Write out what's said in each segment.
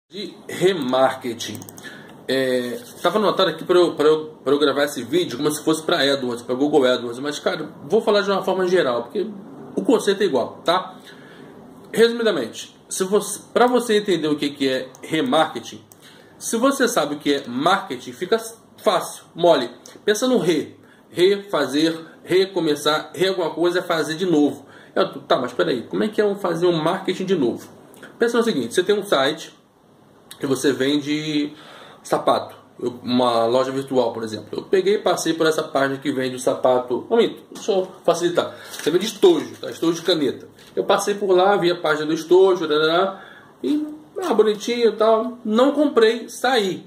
De remarketing. Tava anotado aqui para eu gravar esse vídeo como se fosse para AdWords, para Google AdWords, mas cara, vou falar de uma forma geral, porque o conceito é igual, tá? Resumidamente, para você entender o que é remarketing, se você sabe o que é marketing, fica fácil, mole. Pensa no refazer, recomeçar, alguma coisa é fazer de novo. Tá, mas peraí, como é que é fazer um marketing de novo? Pensa no seguinte, você tem um site que você vende sapato, uma loja virtual, por exemplo. Eu peguei e passei por essa página que vende o sapato. Deixa eu facilitar. Você vende estojo, tá? Estojo de caneta. Eu passei por lá, vi a página do estojo, e bonitinho e tal. Não comprei, saí.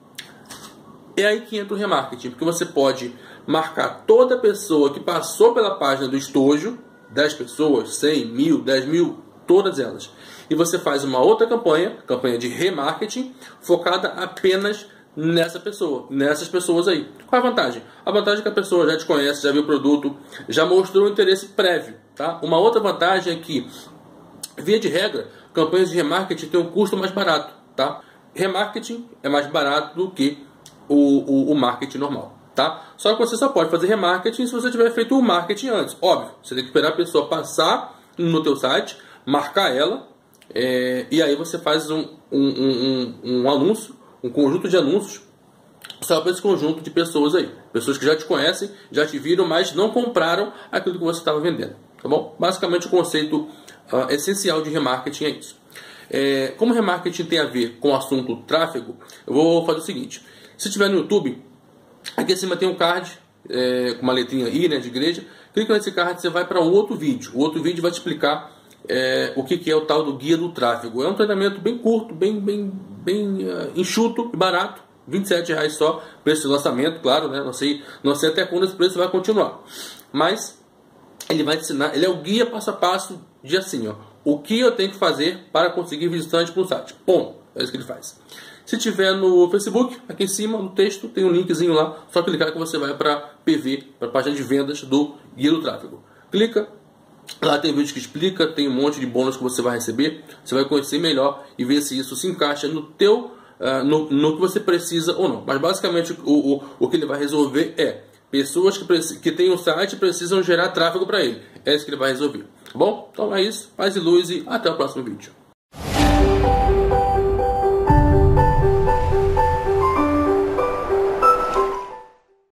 É aí que entra o remarketing, porque você pode marcar toda pessoa que passou pela página do estojo, 10 pessoas, 100, 1000, 10 mil, todas elas. E você faz uma outra campanha de remarketing, focada apenas nessa pessoa, nessas pessoas aí. Qual é a vantagem? A vantagem é que a pessoa já te conhece, já viu o produto, já mostrou um interesse prévio. Tá? Uma outra vantagem é que, via de regra, campanhas de remarketing têm um custo mais barato. Tá? Remarketing é mais barato do que o marketing normal. Tá? Só que você só pode fazer remarketing se você tiver feito o marketing antes. Óbvio, você tem que esperar a pessoa passar no teu site, marcar ela, e aí você faz um anúncio, um conjunto de anúncios só para esse conjunto de pessoas aí. Pessoas que já te conhecem, já te viram, mas não compraram aquilo que você estava vendendo. Tá bom? Basicamente o conceito essencial de remarketing é isso. Como remarketing tem a ver com o assunto tráfego, eu vou fazer o seguinte. Se tiver no YouTube, aqui em cima tem um card com uma letrinha I, né, de igreja. Clica nesse card, você vai para um outro vídeo. O outro vídeo vai te explicar o que é o tal do guia do tráfego. É um treinamento bem curto, bem enxuto e barato, R$27 só, preço de lançamento, claro, né? Não sei até quando esse preço vai continuar, mas ele vai te ensinar, ele é o guia passo a passo de assim, o que eu tenho que fazer para conseguir visitantes para o site. Ponto. É isso que ele faz. Se tiver no Facebook, aqui em cima no texto tem um linkzinho lá, só clicar que você vai para PV, para a página de vendas do guia do tráfego. Clica. Lá tem vídeo que explica, tem um monte de bônus que você vai receber. Você vai conhecer melhor e ver se isso se encaixa no teu, no que você precisa ou não. Mas basicamente o que ele vai resolver é pessoas que têm um site precisam gerar tráfego para ele. É isso que ele vai resolver. Tá bom? Então é isso. Paz e luz e até o próximo vídeo.